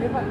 Pak.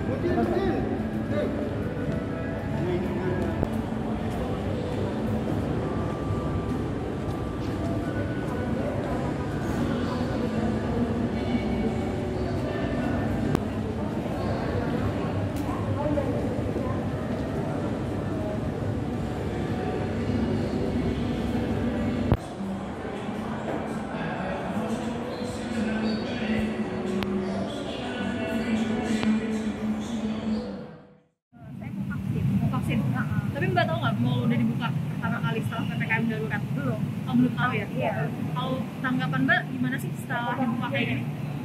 Vaksin. Tapi Mbak tahu nggak mau udah dibuka pertama kali setelah PPKM darurat? Belum. Oh, belum tahu ya? Iya. Kalau tanggapan Mbak gimana sih setelah dibuka kayak gini?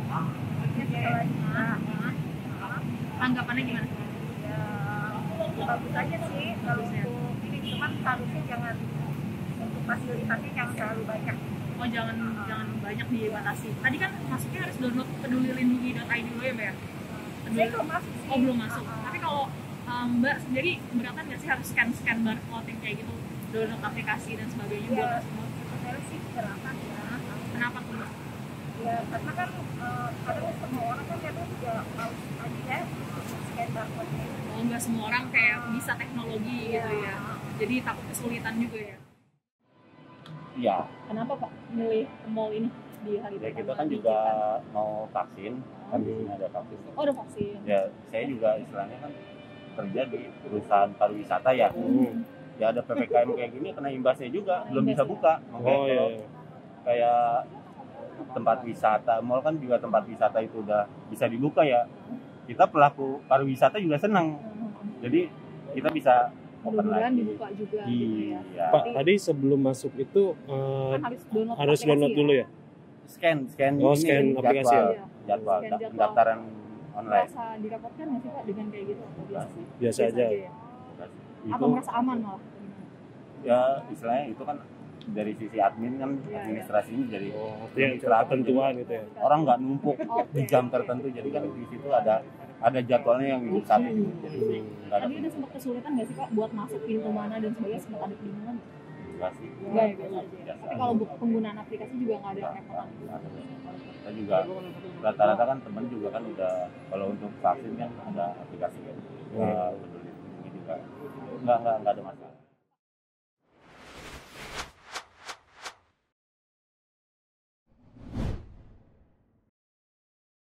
Tanggapannya gimana? Ya, bagus aja sih kalau untuk ini, cuman harusnya jangan untuk fasilitasnya jangan terlalu banyak. Oh, jangan banyak dibatasi. Tadi kan masuknya harus download pedulilindungi.id dulu ya Mbak ya? Saya belum masuk sih. Oh, belum masuk. Tapi kalau Mbak sendiri keberatan nggak sih harus scan barcode yang kayak gitu, download aplikasi dan sebagainya buat semua? Saya sih keberatan ya. Kenapa tuh Mbak? Ya karena kan kadang semua orang kan kadang juga harus aja ya scan barcode-nya. Oh, nggak semua orang kayak bisa teknologi gitu ya. Jadi takut kesulitan juga ya. Iya. Kenapa Pak milih ke mall ini di hari Ya pertama? kita kan juga mau vaksin, kan di sini ada vaksin. Oh, ada vaksin. Ya saya juga istilahnya kan kerja di perusahaan pariwisata ya. Ya ada PPKM kayak gini kena imbasnya juga, belum bisa buka. Makanya kalau kayak tempat wisata, mall kan juga tempat wisata itu udah bisa dibuka ya. Kita pelaku pariwisata juga senang. Jadi kita bisa open Mudah-mudahan lagi. dibuka juga gitu ya. Iya. Pak, tadi sebelum masuk itu Kan harus download aplikasi dulu ya? Scan Oh, ini, scan jadwal, aplikasi ya? jadwal, Scan jadwal. pendaftaran online. Merasa direpotkan nggak sih Pak dengan kayak gitu? Atau biasa sih? Biasa aja. ya? Itu Atau merasa aman malah? ya istilahnya itu kan dari sisi admin kan Iya, administrasi ini jadi Oh, artinya ketentuan gitu ya? orang nggak numpuk Oke. di jam tertentu, jadi kan di situ ada jadwalnya yang satu, jadi nggak ada Tadi ada sempat kesulitan nggak sih Pak buat masuk pintu mana dan sebagainya, sempat ada kebingungan? nggak sih. Enggak ya, biasa aja ya. Biasa Tapi aja. kalau penggunaan aplikasi juga nggak ada repotan. Kita juga rata-rata kan teman juga kan udah, kalau untuk vaksin kan ada aplikasi kan, peduli ini juga nggak ada masalah.